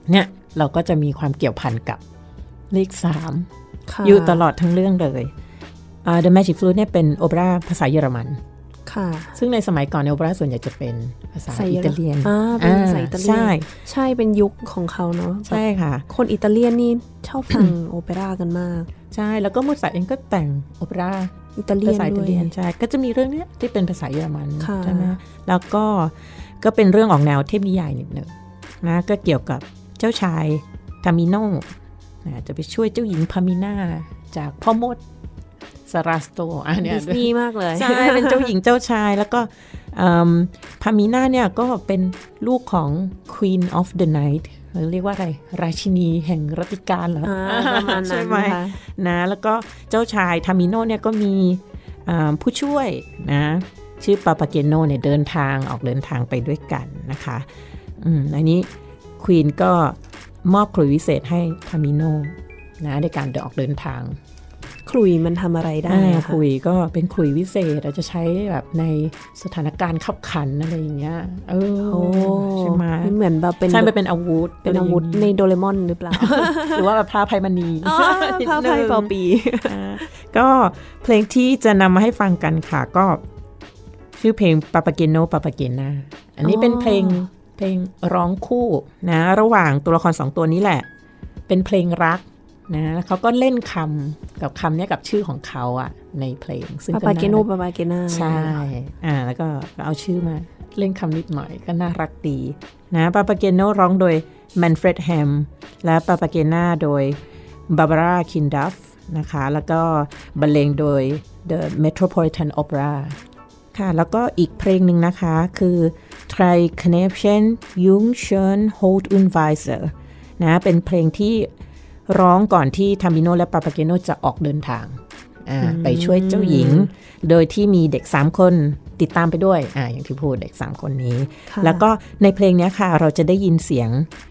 เนี่ยเราก็จะมีความเกี่ยวพันกับเลขสามอยู่ตลอดทั้งเรื่องเลย uh, The Magic Flute เนี่ยเป็นโอเปร่าภาษาเยอรมันค่ะซึ่งในสมัยก่อนในโอเปร่าส่วนใหญ่จะเป็นภาษาอิตาเลียนอ่าเป็นภาษาอิตาเลียนใช่ใช่เป็นยุคของเขาเนาะใช่ค่ะคนอิตาเลียนนี่ชอบฟัง โอเปร่ากันมากใช่แล้วก็โมซาร์ทเองก็แต่งโอเปร่าอิตาเลียนด้วยใช่ก็จะมีเรื่องนี้ที่เป็นภาษาเยอรมันใช่ไหมแล้วก็ก็เป็นเรื่องออกแนวเทพนิยายนิดหนึ่งนะก็เกี่ยวกับเจ้าชายทามิโนนะจะไปช่วยเจ้าหญิงพามิน่าจากพ่อมดซาราสโตอันนี้ดิสนีย์มากเลยใช่เป็นเจ้าหญิงเจ้าชายแล้วก็พามิน่าเนี่ยก็เป็นลูกของ Queen of the Night เรียกว่าอะไรราชินีแห่งรัติการเหรอใช่ไหมนะแล้วก็เจ้าชายทามิโนเนี่ยก็มีผู้ช่วยนะชื่อปาปาเกโนเนี่ยเดินทางออกเดินทางไปด้วยกันนะคะอืมอันนี้ควีนก็มอบขลุยวิเศษให้ทามิโนนะในการเดินออกเดินทางขลุยมันทำอะไรได้ขลุยก็เป็นขลุยวิเศษเราจะใช้แบบในสถานการณ์ขับขันอะไรอย่างเงี้ยเออใช่ไหมเหมือนแบบเป็นใช่ไม่เป็นอาวุธเป็นอาวุธในโดเรมอนหรือเปล่าหรือว่าแบบพระอภัยมณีพระอภัยเป่าปีก็เพลงที่จะนำมาให้ฟังกันค่ะก็ชื่อเพลงปาปาเกโนปาปาเกน่าอันนี้เป็นเพลงเพลงร้องคู่นะระหว่างตัวละครสองตัวนี้แหละเป็นเพลงรักนะแล้วเขาก็เล่นคำกับคำนี้กับชื่อของเขาอ่ะในเพลงซึ่งปาปาเกโนปาปาเกน่าใช่อ่าแล้วก็เอาชื่อมาเล่นคำนิดหน่อยก็น่ารักดีนะปาปาเกโนร้องโดยแมนเฟรดแฮมและปาปาเกน่าโดยบาบาร่าคินดัฟนะคะแล้วก็บรรเลงโดย The Metropolitan Opera ค่ะแล้วก็อีกเพลงหนึ่งนะคะคือ Drei Knappchen Jung schön Hot und Weiser นะเป็นเพลงที่ร้องก่อนที่ทามิโนและปาปาเกโนจะออกเดินทางไปช่วยเจ้าหญิงโดยที่มีเด็กสามคนติดตามไปด้วยอ่าอย่างที่พูดเด็กสามคนนี้แล้วก็ในเพลงนี้ค่ะเราจะได้ยินเสียง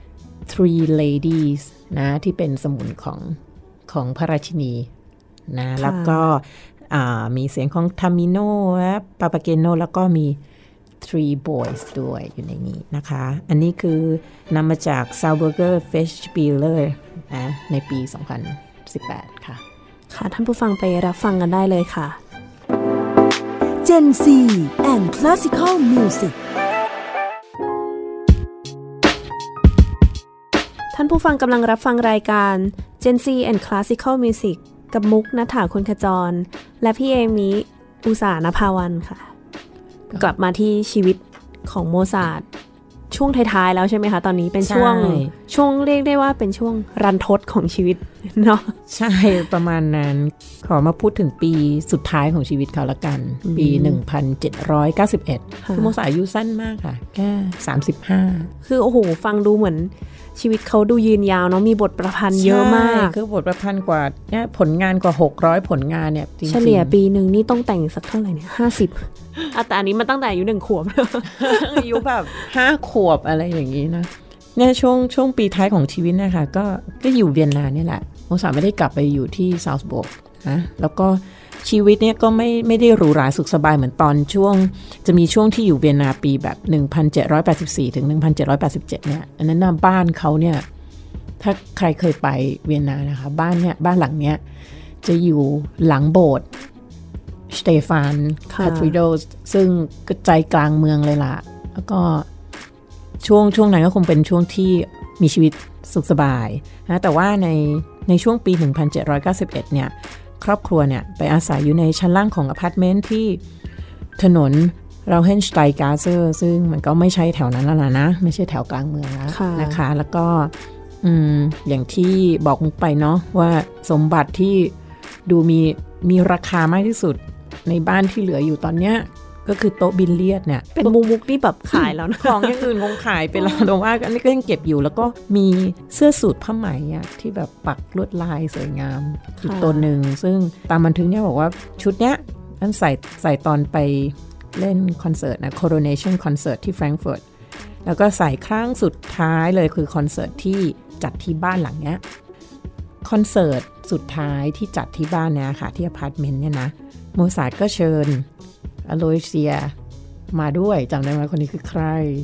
three ladies นะที่เป็นสมุนของของพระราชินีนะแล้วก็มีเสียงของทามิโนและปาปาเกโนแล้วก็มี three boys ด้วยอยู่ในนี้นะคะอันนี้คือนำมาจาก Salzburger Festspiele นะในปีสองพันสิบแปดค่ะค่ะท่านผู้ฟังไปรับฟังกันได้เลยค่ะ Gen Z and Classical Music ท่านผู้ฟังกำลังรับฟังรายการ Gen Z and Classical Music กับมุกณฐาคนขจรและพี่เอมิอุษานภาวันค่ะกลับมาที่ชีวิตของโมซาร์ทช่วงท้ายๆแล้วใช่ไหมคะตอนนี้เป็นช่วงช่วงเรียกได้ว่าเป็นช่วงรันทดของชีวิตเนาะใช่ประมาณนั้นขอมาพูดถึงปีสุดท้ายของชีวิตเขาละกันปีหนึ่งพันเจ็ดร้อยเก้าสิบเอ็ดคือโมซาร์ทอายุสั้นมากค่ะแค่สามสิบห้าคือโอ้โหฟังดูเหมือนชีวิตเขาดูยืนยาวเนาะมีบทประพันธ์เยอะมากคือบทประพันธ์กว่าเนี่ยผลงานกว่าหกร้อยผลงานเนี่ยจริงๆเฉลี่ยปีนึงนี่ต้องแต่งสักเท่าไหร่เนี่ยห้าสิบอ่ะแต่อันนี้มันตั้งแต่อายุหนึ่งขวบอายุแบบห้าขวบอะไรอย่างนี้นะเนี่ยช่วงช่วงปีท้ายของชีวิตนะคะก็ก็อยู่เวียนนาเนี่ยแหละโมซาร์ทไม่ได้กลับไปอยู่ที่ซาวส์บุร์กนะแล้วก็ชีวิตเนี่ยก็ไม่ไม่ได้หรูหราสุขสบายเหมือนตอนช่วงจะมีช่วงที่อยู่เวียนนาปีแบบหนึ่งพันเจ็ดร้อยแปดสิบสี่ถึงหนึ่งพันเจ็ดร้อยแปดสิบเจ็ดเนี่ยอันนั้นน่ะบ้านเขาเนี่ยถ้าใครเคยไปเวียนนานะคะบ้านเนี่ยบ้านหลังเนี้ยจะอยู่หลังโบสถ์สเตฟานคาทริโดสซึ่งก็ใจกลางเมืองเลยล่ะแล้วก็ช่วงช่วงนั้นก็คงเป็นช่วงที่มีชีวิตสุขสบายนะแต่ว่าในในช่วงปีหนึ่งพันเจ็ดร้อยเก้าสิบเอ็ดเนี่ยครอบครัวเนี่ยไปอาศัยอยู่ในชั้นล่างของอพาร์ตเมนต์ที่ถนนเราเฮนสไตน์กาเซอร์ซึ่งมันก็ไม่ใช่แถวนั้นแล้วนะไม่ใช่แถวกลางเมืองแล้วนะคะแล้วก็อืมอย่างที่บอกมุกไปเนาะว่าสมบัติที่ดูมีมีราคามากที่สุดในบ้านที่เหลืออยู่ตอนเนี้ยก็คือโต๊ะบิลเลียดเนี่ยเป็นมุกมุกที่แบบขายแล้วนะของอย่างอื่นคงขายไปแล้วแต่ว่าอันนี้ก็ยังเก็บอยู่แล้วก็มีเสื้อสูทผ้าไหมอ่ะที่แบบปักลวดลายสวยงามอีกตัวหนึ่งซึ่งตามบันทึกเนี่ยบอกว่าชุดเนี้ยอันใส่ใส่ตอนไปเล่นคอนเสิร์ตนะ Coronation Concert ที่แฟรงก์เฟิร์ตแล้วก็ใส่ครั้งสุดท้ายเลยคือคอนเสิร์ตที่จัดที่บ้านหลังเนี้ยคอนเสิร์ตสุดท้ายที่จัดที่บ้านเนี่ยค่ะที่อพาร์ตเมนต์เนี่ยนะโมซาร์ทก็เชิญอโลเซียมาด้วยจำได้ไหมคนนี้คือใคร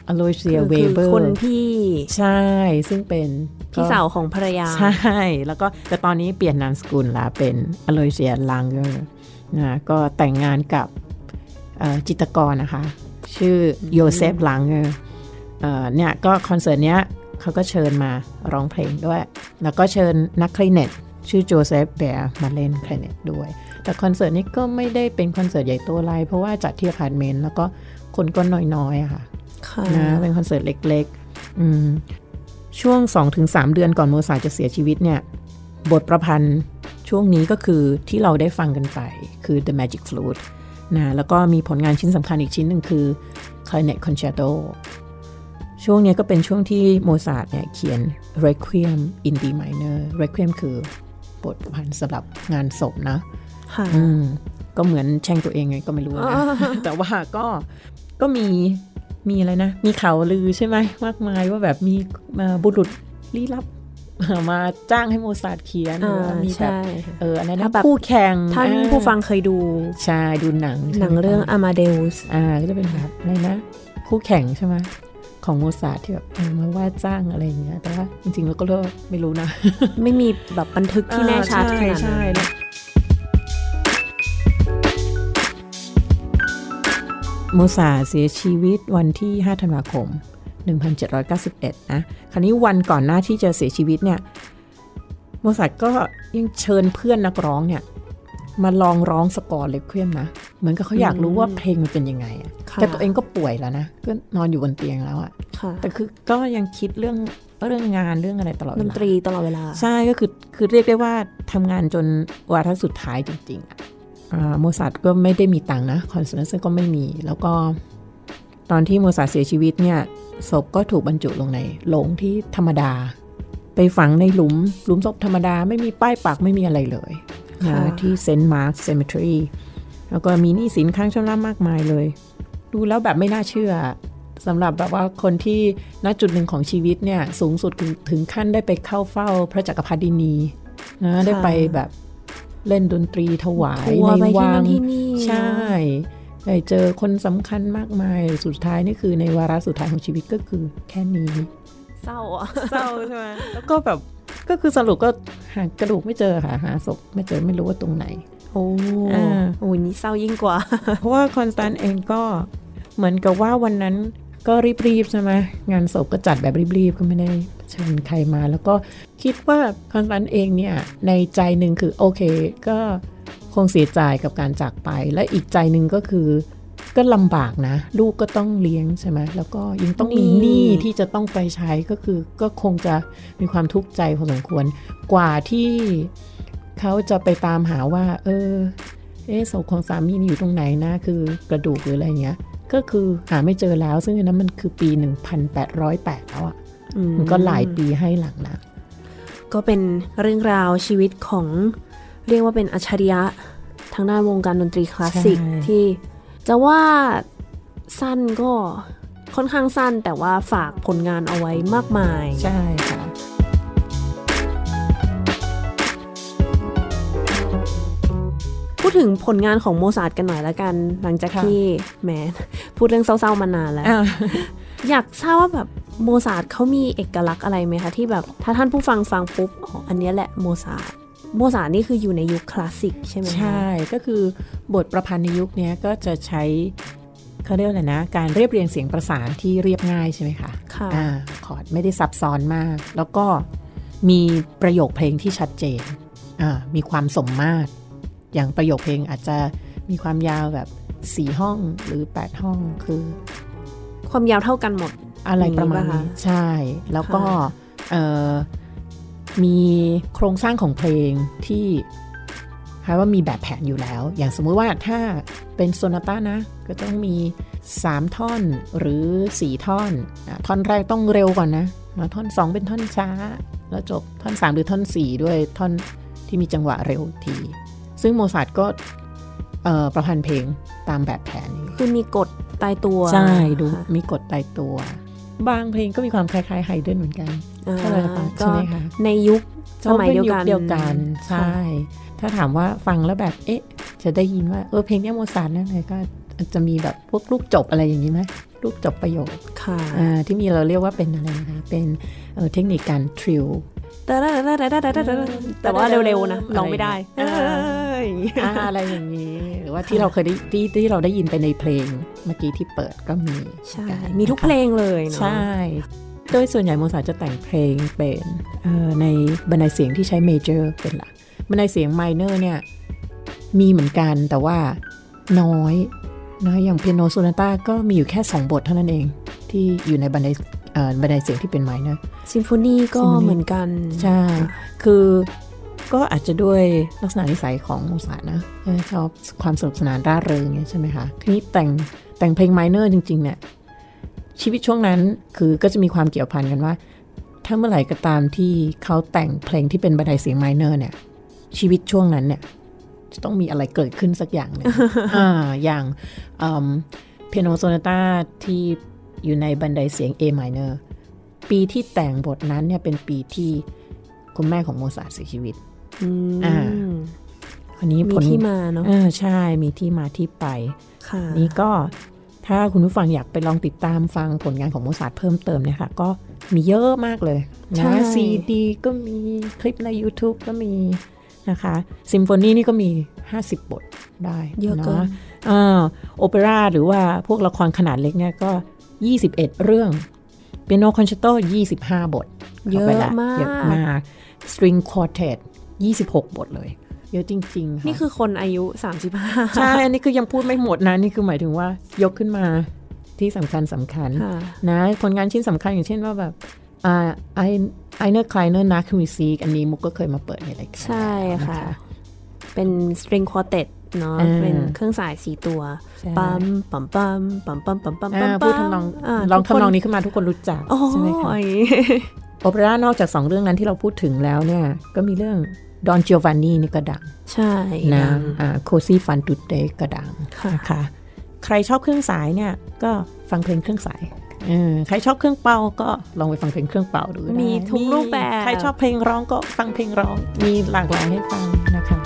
อโลเซียเวเบอร์คนพี่ใช่ซึ่งเป็นพี่สาวของภรรยาใช่แล้วก็แต่ตอนนี้เปลี่ยนนามสกุลละเป็นอโลเซียลังเกอร์นะก็แต่งงานกับจิตรกรนะคะชื่อโยเซฟลังเกอร์เนี่ยก็คอนเสิร์ตเนี้ยเขาก็เชิญมาร้องเพลงด้วยแล้วก็เชิญนักคลาริเนตชื่อโจเซฟเบียร์มาเล่นคลาริเนตด้วยแต่คอนเสิร์ตนี้ก็ไม่ได้เป็นคอนเสิร์ตใหญ่โตอะไรเพราะว่าจัดที่อพาร์ตเมนต์แล้วก็คนก็น้อยๆอะค่ะนะเป็นคอนเสิร์ตเล็กๆอืมช่วง สองถึงสาม เดือนก่อนโมซาร์ทจะเสียชีวิตเนี่ยบทประพันธ์ช่วงนี้ก็คือที่เราได้ฟังกันไปคือ The Magic Flute นะแล้วก็มีผลงานชิ้นสำคัญอีกชิ้นหนึ่งคือ Clarinet Concerto ช่วงนี้ก็เป็นช่วงที่โมซาร์ทเนี่ยเขียน Requiem in D minor Requiem คือบทประพันธ์สำหรับงานศพนะอืมก็เหมือนแช่งตัวเองไงก็ไม่รู้นะ แต่ว่าก็ก็มีมีอะไรนะมีข่าวลือใช่ไหมมากมายว่าแบบมีบุรุษลี้ลับมาจ้างให้โมซาร์ทเขียนมีแบบเอออันนั้นนะคู่แข่งท่านผู้ฟังเคยดูใช่ดูหนังหนังเรื่อง Amadeus อ่าก็จะเป็นแบบอะไรนะคู่แข่งใช่ไหมของโมซาร์ทที่แบบมาว่าจ้างอะไรอย่างเงี้ยแต่ว่าจริงๆแล้วก็ไม่รู้นะไม่มีแบบบันทึกที่แน่ชัดขนาดนั้นโมซาร์ทเสียชีวิตวันที่ห้าธันวาคมหนึ่งพันเจ็ดร้อยเก้าสิบเอ็ดนะคราวนี้วันก่อนหน้าที่จะเสียชีวิตเนี่ยโมซาร์ทก็ยังเชิญเพื่อนนักร้องเนี่ยมาลองร้องสกอร์เรคเวียมนะเหมือนกับเขาอยากรู้ว่าเพลงมันเป็นยังไงแต่ตัวเองก็ป่วยแล้วนะก็นอนอยู่บนเตียงแล้วอะแต่คือก็ยังคิดเรื่องเรื่องงานเรื่องอะไรตลอดเวลาดนตรีตลอดเวลาใช่ก็คือคือเรียกได้ว่าทำงานจนวาระสุดท้ายจริงๆอะโมซาร์ทก็ไม่ได้มีตังค์นะคอนเสิร์ตก็ไม่มีแล้วก็ตอนที่โมซาร์ทเสียชีวิตเนี่ยศพก็ถูกบรรจุลงในโลงที่ธรรมดาไปฝังในหลุมหลุมศพธรรมดาไม่มีป้ายปักไม่มีอะไรเลยนะที่เซนต์มาร์คเซมิทรีแล้วก็มีหนี้สินค้างชำระมากมายเลยดูแล้วแบบไม่น่าเชื่อสำหรับแบบว่าคนที่ณจุดหนึ่งของชีวิตเนี่ยสูงสุดถึงขั้นได้ไปเข้าเฝ้าพระจักรพรรดินีนะได้ไปแบบเล่นดนตรีถวายในวังใช่ได้เจอคนสำคัญมากมายสุดท้ายนี่คือในวาระสุดท้ายของชีวิตก็คือแค่นี้เศร้าอ่ะเศร้าใช่ไหมแล้วก็แบบก็คือสรุปก็หากระดูกไม่เจอค่ะหาศพไม่เจอไม่รู้ว่าตรงไหนโอ้โอ้นี่เศร้ายิ่งกว่าเพราะว่าคอนสแตนต์เองก็เหมือนกับว่าวันนั้นก็รีบๆใช่ไหมงานศพก็จัดแบบรีบๆก็ไม่ได้เชิญใครมาแล้วก็คิดว่าคอนสแตนต์เองเนี่ยในใจหนึ่งคือโอเคก็คงเสียใจกับการจากไปและอีกใจหนึ่งก็คือก็ลำบากนะลูกก็ต้องเลี้ยงใช่ไหมแล้วก็ยังต้องมีหนี้ที่จะต้องไปใช้ก็คือก็คงจะมีความทุกข์ใจพอสมควรกว่าที่เขาจะไปตามหาว่าเออเอ๊ะศพของสามีนี่อยู่ตรงไหนนะคือกระดูกหรืออะไรเงี้ยก็คือหาไม่เจอแล้วซึ่งอันนั้นมันคือปีหนึ่งพันแปดร้อยแปดแล้วอ่ะมันก็หลายปีให้หลังนะก็เป็นเรื่องราวชีวิตของเรียกว่าเป็นอัจฉริยะทางด้านวงการดนตรีคลาสสิกที่จะว่าสั้นก็ค่อนข้างสั้นแต่ว่าฝากผลงานเอาไว้มากมายใช่ค่ะพูดถึงผลงานของโมซาร์ทกันหน่อยละกันหลังจากที่แหมพูดเรื่องเศร้าๆมานานแล้ว อยากทราบว่าแบบโมซาร์ทเขามีเอกลักษณ์อะไรไหมคะที่แบบถ้าท่านผู้ฟังฟังปุ๊บอ๋ออันนี้แหละโมซาร์ทโมซาร์ทนี่คืออยู่ในยุคคลาสสิกใช่ไหมใช่ก็คือบทประพันธ์ในยุคนี้ก็จะใช้เขาเรียกอะไรนะการเรียบเรียงเสียงประสานที่เรียบง่ายใช่ไหมคะค่ะอ่าคอร์ดไม่ได้ซับซ้อนมากแล้วก็มีประโยคเพลงที่ชัดเจนอ่ามีความสมมาตรอย่างประโยคเพลงอาจจะมีความยาวแบบสี่ห้องหรือแปดห้องคือความยาวเท่ากันหมดอะไรประมาณนี้ใช่แล้วก็เอ่อมีโครงสร้างของเพลงที่หมายว่ามีแบบแผนอยู่แล้วอย่างสมมุติว่าถ้าเป็นโซนาต้านะก็ต้องมีสามท่อนหรือสี่ท่อนท่อนแรกต้องเร็วก่อนนะมาท่อนสองเป็นท่อนช้าแล้วจบท่อนสามหรือท่อนสี่ด้วยท่อนที่มีจังหวะเร็วทีซึ่งโมซาร์ทก็ประพันธ์เพลงตามแบบแผนนี้คือมีกฎตายตัวใช่ดูมีกฎตายตัวบางเพลงก็มีความคล้ายๆไฮเดนเหมือนกันใช่ไหมคะในยุคสมัยเดียวกันเดียวกันใช่ถ้าถามว่าฟังแล้วแบบเอ๊ะจะได้ยินว่าเออเพลงนี้โมซาร์ทนั่นเลยก็จะมีแบบพวกลูกจบอะไรอย่างนี้ไหมลูกจบประโยคค่ะที่มีเราเรียกว่าเป็นอะไรนะคะเป็นเทคนิคการทริลแต่ว่าเร็วๆนะร้องไม่ได้อะไรอย่างนี้หรือว่าที่เราเคยได้ที่ที่เราได้ยินไปในเพลงเมื่อกี้ที่เปิดก็มีใช่มีทุกเพลงเลยเนาะใช่โดยส่วนใหญ่โมซาร์ทจะแต่งเพลงเป็นในบันไดเสียงที่ใช้เมเจอร์เป็นหลักบันไดเสียงไมเนอร์เนี่ยมีเหมือนกันแต่ว่าน้อยน้อยอย่างเปียโนโซนาต้าก็มีอยู่แค่สองบทเท่านั้นเองที่อยู่ในบันไดบันไดเสียงที่เป็นไมเนอร์ซิมโฟนีก็เหมือนกันใช่คือก็อาจจะด้วยลักษณะนิสัยของโมซาร์ทนะชอบความสนุกสนานร่าเริงใช่ไหมคะทีนี้แต่งแต่งเพลงไมเนอร์จริงๆเนี่ยชีวิตช่วงนั้นคือก็จะมีความเกี่ยวพันกันว่าถ้าเมื่อไหร่ก็ตามที่เขาแต่งเพลงที่เป็นบันไดเสียงไมเนอร์เนี่ยชีวิตช่วงนั้นเนี่ยจะต้องมีอะไรเกิดขึ้นสักอย่างหนึ่ง อ่าอย่างเปียโนโซนาต้าที่อยู่ในบันไดเสียง A minor ปีที่แต่งบทนั้นเนี่ยเป็นปีที่คุณแม่ของโมซาร์ทเสียชีวิตอ่าอันนี้มีที่มาเนาะอ่าใช่มีที่มาที่ไปนี่ก็ถ้าคุณผู้ฟังอยากไปลองติดตามฟังผลงานของโมซาร์ทเพิ่มเติมเนี่ยค่ะก็มีเยอะมากเลยนะซีดีก็มีคลิปใน YouTube ก็มีนะคะซิมโฟนีนี่ก็มีห้าสิบบทได้เยอะเกินอ่าโอเปร่าหรือว่าพวกละครขนาดเล็กเนี่ยก็ยี่สิบเอ็ดเรื่องเปียโนคอนแชร์โตยี่สิบห้าบทเยอะมากเยอะมากสตริงควอเทตยี่สิบหกบทเลยเยอะจริงๆนี่คือคนอายุสามสิบห้าใช่อันนี้คือยังพูดไม่หมดนะนี่คือหมายถึงว่ายกขึ้นมาที่สำคัญสำคัญนะผลงานชิ้นสำคัญอย่างเช่นว่าแบบอ่าไอไอเนอร์คลายเนอร์นักมิวสิกอันนี้มุกก็เคยมาเปิดในรายการใช่ค่ะเป็นสตริงควอเทตเนาะเป็นเครื่องสายสี่ตัวปั๊มปั๊มปั๊มปั๊มปั๊มปั๊มปั๊มปั๊มพูดทำนองลองทำนองนี้ขึ้นมาทุกคนรู้จักใช่ไหมคะโอเปร่านอกจากสองเรื่องนั้นที่เราพูดถึงแล้วเนี่ยก็มีเรื่องดอนจิโอวานนีนี่ก็ดังใช่นะโคซี่ฟันตุเตก็ดังค่ะใครชอบเครื่องสายเนี่ยก็ฟังเพลงเครื่องสายใครชอบเครื่องเป่าก็ลองไปฟังเพลงเครื่องเป่าดูได้มีทุกรูปแบบใครชอบเพลงร้องก็ฟังเพลงร้องมีหลากหลายให้ฟังนะคะ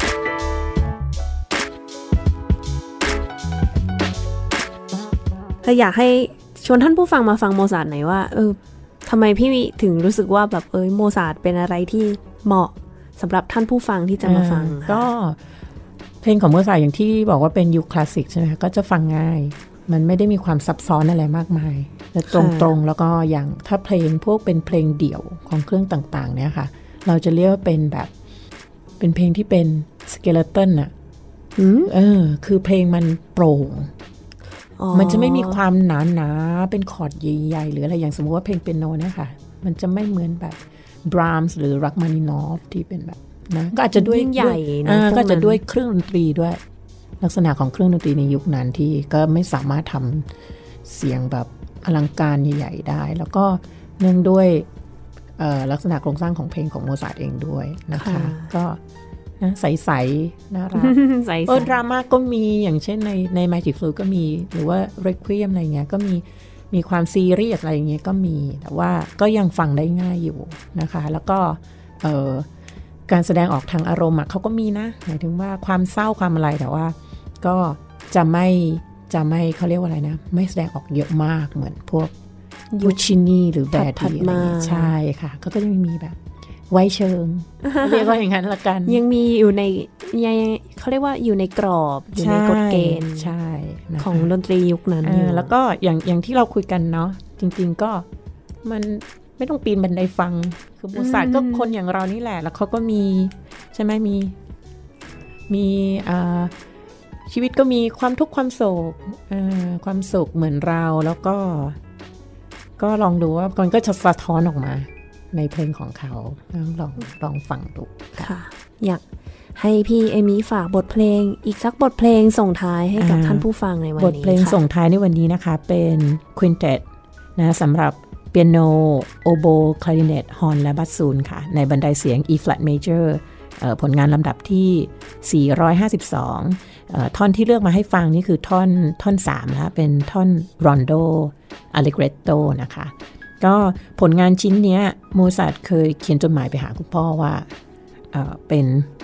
ถ้าอยากให้ชวนท่านผู้ฟังมาฟังโมซาร์ทหน่อยว่าเออทำไมพี่วิถึงรู้สึกว่าแบบเออโมซาร์ทเป็นอะไรที่เหมาะสำหรับท่านผู้ฟังที่จะมาฟังก็เพลงของโมซาร์ทอย่างที่บอกว่าเป็นยุคคลาสสิกใช่ไหมคะก็จะฟังง่ายมันไม่ได้มีความซับซ้อนอะไรมากมายและตรงๆแล้วก็อย่างถ้าเพลงพวกเป็นเพลงเดี่ยวของเครื่องต่างๆเนี่ยค่ะเราจะเรียกว่าเป็นแบบเป็นเพลงที่เป็นสเกเลตันอ่ะเออคือเพลงมันโปร่งมันจะไม่มีความหนาหนาเป็นคอร์ดใหญ่ๆหรืออะไรอย่างสมมติว่าเพลงเปียโนเนี่ยค่ะมันจะไม่เหมือนแบบบรามส์หรือรักมานินอฟที่เป็นแบบนะก็อาจจะด้วยใหญ่นะก็จะด้วยเครื่องดนตรีด้วยลักษณะของเครื่องดนตรีในยุคนั้นที่ก็ไม่สามารถทำเสียงแบบอลังการใหญ่ๆได้แล้วก็เนื่องด้วยลักษณะโครงสร้างของเพลงของโมซาร์ทเองด้วยนะคะก็นะใสๆน่ารักเออดราม่าก็มีอย่างเช่นในใน Magic Flute ก็มีหรือว่า Requiem อะไรเงี้ยก็มีมีความซีเรียสอะไรเงี้ยก็มีแต่ว่าก็ยังฟังได้ง่ายอยู่นะคะแล้วก็เอ่อการแสดงออกทางอารมณ์เขาก็มีนะหมายถึงว่าความเศร้าความอะไรแต่ว่าก็จะไม่จะไม่เขาเรียกว่าอะไรนะไม่แสดงออกเยอะมากเหมือนพวกบูชินีหรือแบดดี้อะไรเงี้ยใช่ค่ะก็ก็ยังมีแบบไว้เชิงเรียกว่าอย่างนั้นละกันยังมีอยู่ในยังเขาเรียกว่าอยู่ในกรอบอยู่ในกฎเกณฑ์ใช่ของดนตรียุคนั้นอยู่แล้วก็อย่างอย่างที่เราคุยกันเนาะจริงๆก็มันไม่ต้องปีนบันไดฟังคือโมซาร์ทก็คนอย่างเรานี่แหละแล้วเขาก็มีใช่ไหมมีมีอ่าชีวิตก็มีความทุกข์ความโศกความสุขเหมือนเราแล้วก็ก็ลองดูว่ามันก็จะสะท้อนออกมาในเพลงของเขาลองลองฟังดูค่ะอยากให้พี่เอมี่ฝากบทเพลงอีกสักบทเพลงส่งท้ายให้กับท่านผู้ฟังในวันนี้บทเพลงส่งท้ายในวันนี้นะคะเป็นควินเต็ตนะสำหรับเปียโนโอโบคลาริเนตฮอร์นและบัสซูนค่ะในบันไดเสียง E flat major ผลงานลำดับที่สี่ร้อยห้าสิบสองท่อนที่เลือกมาให้ฟังนี่คือท่อนท่อนสามแล้วเป็นท่อนรอนโดอเลเกรโตนะคะก็ผลงานชิ้นนี้โมซาร์ทเคยเขียนจดหมายไปหาคุณพ่อว่าเอ่อเป็น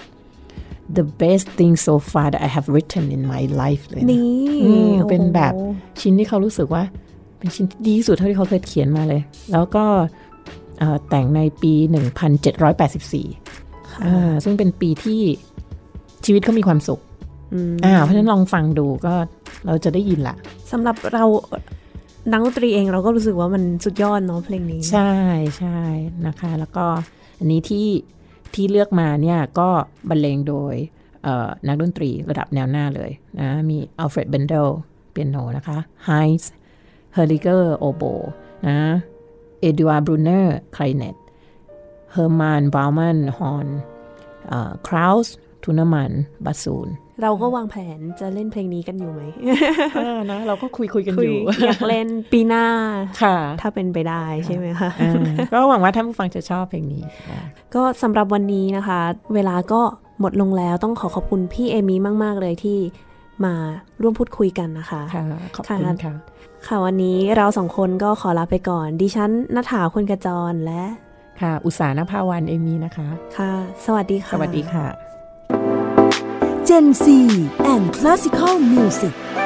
the best thing so far that I have written in my life เลยนี่เป็นแบบชิ้นที่เขารู้สึกว่าเป็นชิ้นที่ดีที่สุดเท่าที่เขาเคยเขียนมาเลยแล้วก็แต่งในปีหนึ่งพันเจ็ดร้อยแปดสิบสี่อ่าซึ่งเป็นปีที่ชีวิตเขามีความสุขอ่าเพราะฉะนั้นลองฟังดูก็เราจะได้ยินละสำหรับเรานักดนตรีเองเราก็รู้สึกว่ามันสุดยอดเนาะเพลงนี้ใช่ใช่นะคะแล้วก็อันนี้ที่ที่เลือกมาเนี่ยก็บรรเลงโดยนักดนตรีระดับแนวหน้าเลยนะมีอัลเฟรดเบนเดลเปียโนนะคะไฮส์เฮอร์ริเกอร์โอโบนะเอดูอาร์บรูเนอร์ไคลเนตเฮอร์มานบาวมันฮอร์นคราวส์ทูนามันบาซูนเราก็วางแผนจะเล่นเพลงนี้กันอยู่ไหมนะเราก็คุยคุยกันอยู่อยากเล่นปีหน้าค่ะถ้าเป็นไปได้ใช่ไหมคะก็หวังว่าท่านผู้ฟังจะชอบเพลงนี้ก็สำหรับวันนี้นะคะเวลาก็หมดลงแล้วต้องขอขอบคุณพี่เอมี่มากๆเลยที่มาร่วมพูดคุยกันนะคะค่ะขอบคุณค่ะค่ะวันนี้เราสองคนก็ขอลาไปก่อนดิฉันณฐาคุณกระจรและค่ะอุษานภาวรรณเอมี่นะคะค่ะสวัสดีค่ะสวัสดีค่ะ Gen Z and Classical Music